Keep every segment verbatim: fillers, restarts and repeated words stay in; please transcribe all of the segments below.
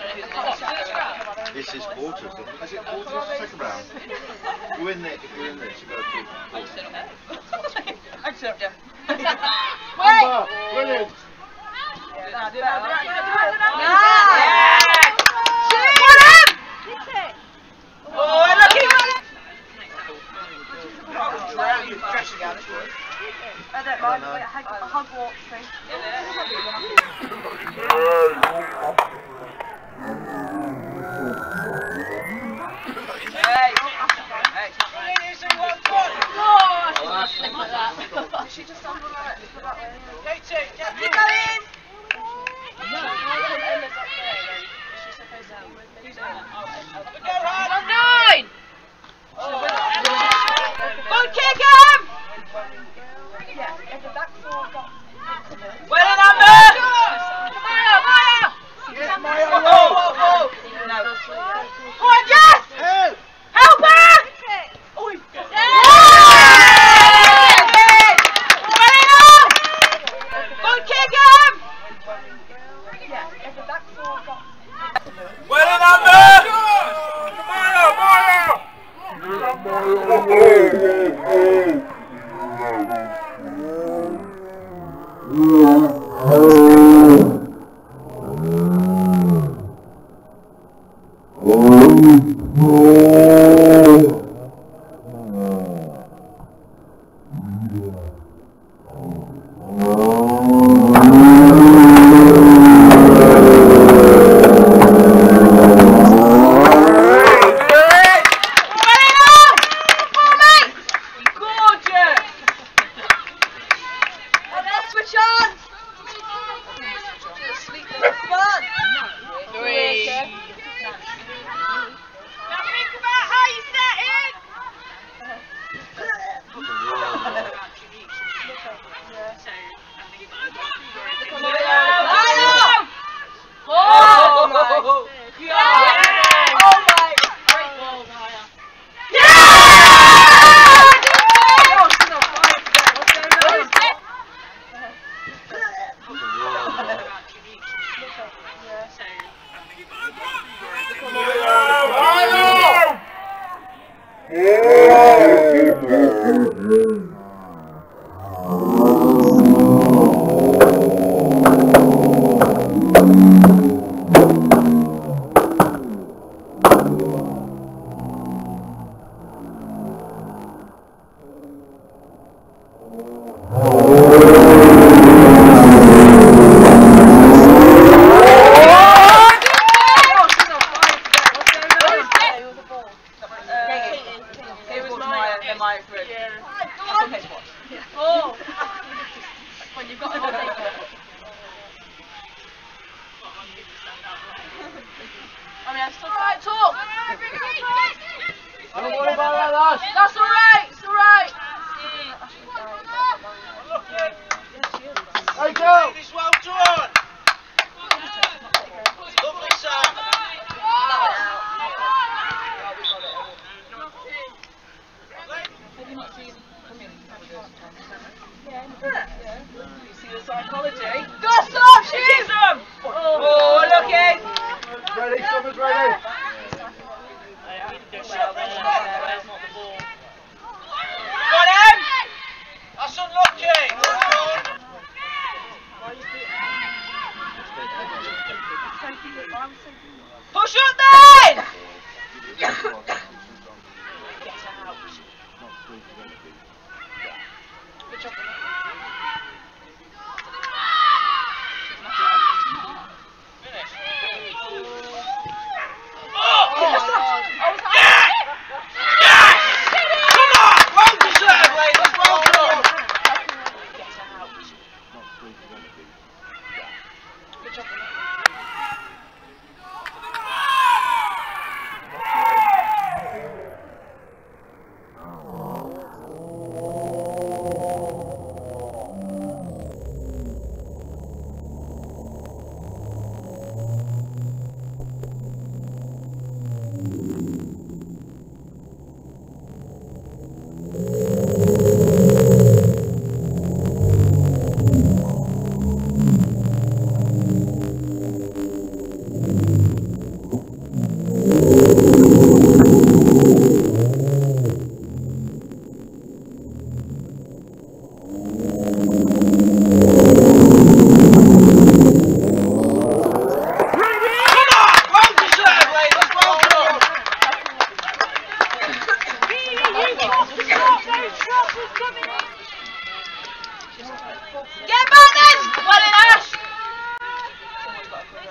This is quarters. Is it quarters? Second round. Go in there. If you're in there, you've got to keep. I just yeah. Amber, brilliant. Yeah, do that. Oh, lucky! I don't mind. Wait, a hug walk thing. Hey! Hey! Did she just stand on that? Keep going! Nine! Go kick him! Well in, Amber! Maya, Maya! Yes, Maya, Oh, oh, oh! No. Come on, Jess! Help! Help her! Oh, go kick him! Well in, Amber! Maya, Maya! Push up then!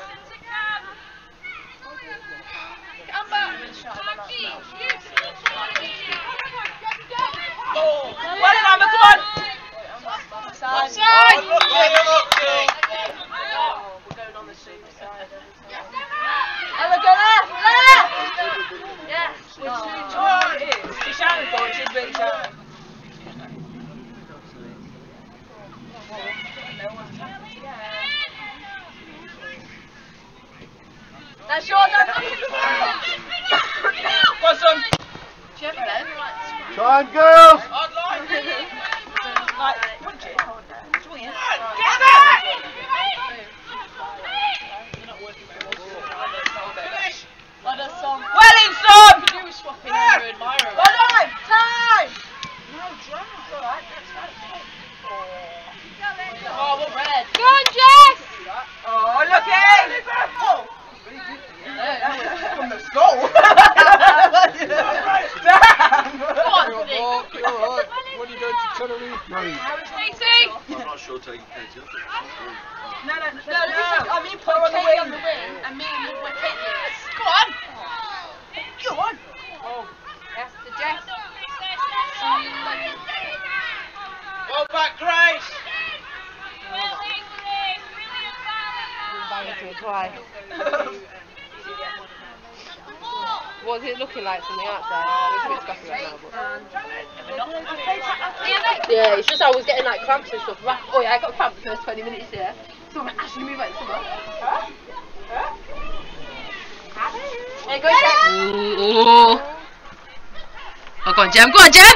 Come back. Oh, well done, Amber, come on. Offside. Offside. Oh, we're going on the super side. Emma, go left, left. Yes. Oh, it is. She shouted for it. She's really shouting. That's yours, that's Go on, son. Try and girls! Hard line. Like, punch it. Swing it. Get back! Finish! Well in, son! You could do with swapping over and Myra. Well done! Time! No drag. It's alright, that's right. Oh, what red? Go on, Jess! Oh, look at it! Oh! From the skull! Damn! Go on, buddy! What are you going to tell me? No. Stacey! I'm not sure taking Katie off it. No, no, no, no, no. I mean, put her on the wing. On the wing and me and we're taking it. Go on! Go on! Oh. Yes, to Jess. Go back, Grace! What's it looking like from the outside? It's a bit scuffy right now, but... Yeah, it's just I was getting like cramps and stuff. Oh yeah, I got cramps the first twenty minutes here. So I'm actually moving like summer. Huh? Huh? Hey, go Jem! Oh, oh, go on, Jem, go on, Jem!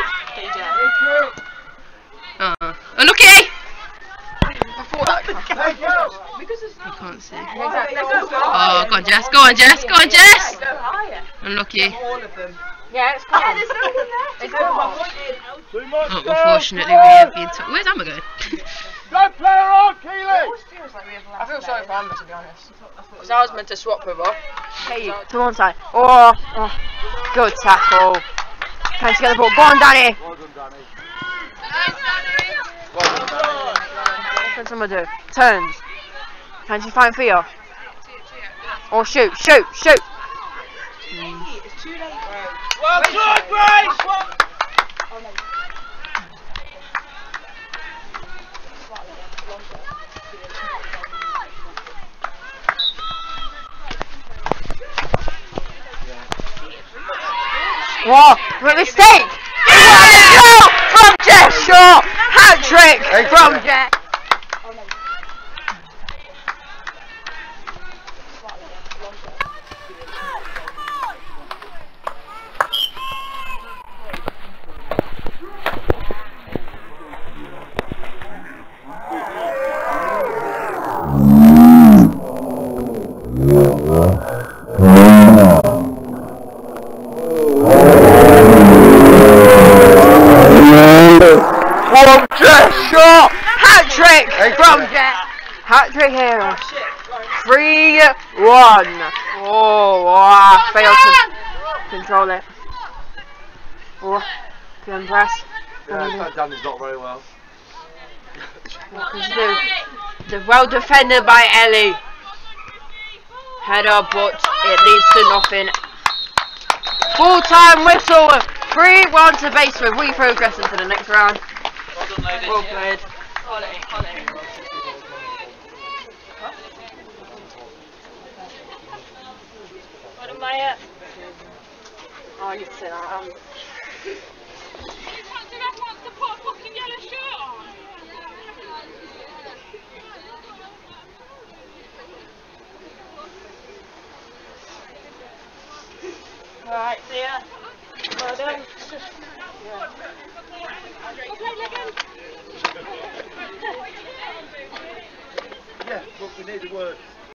Uh, oh, looky! Before that cramp. I can't see. Oh, go on, Jess, go on, Jess, go on, Jess! Unlucky. Yeah, it's cool. Yeah, there's nothing there. It's cool. Oh, unfortunately, we have been told. Where's Amber going? Go player on, Keely! I feel sorry for Amber, to be honest. Because I was meant to swap with her. Hey, to one side. Oh, oh, good tackle. Trying to get the ball. Go on, Danny. Well done, Danny. What can someone do? Turns. Can she find Theo? Or shoot, shoot, shoot. Mm. It's too late. Well done, Grace! Whoa, what a mistake! Shot from Jess, shot! Hat trick from Jess! From Jess, shot! Hat trick from Jess! Hat trick here. three one. Oh, wow. Failed to control it. Oh, good press. Yeah, Danny's not very well. What can she do? The well defended by Ellie. Header, but it leads to nothing. Full time whistle. three one to Basford. We progress into the next round. Well done, ladies. Well played. What am I at? Oh, you can say that. Um, Alright, see ya. Well done. Yeah, but we need to work.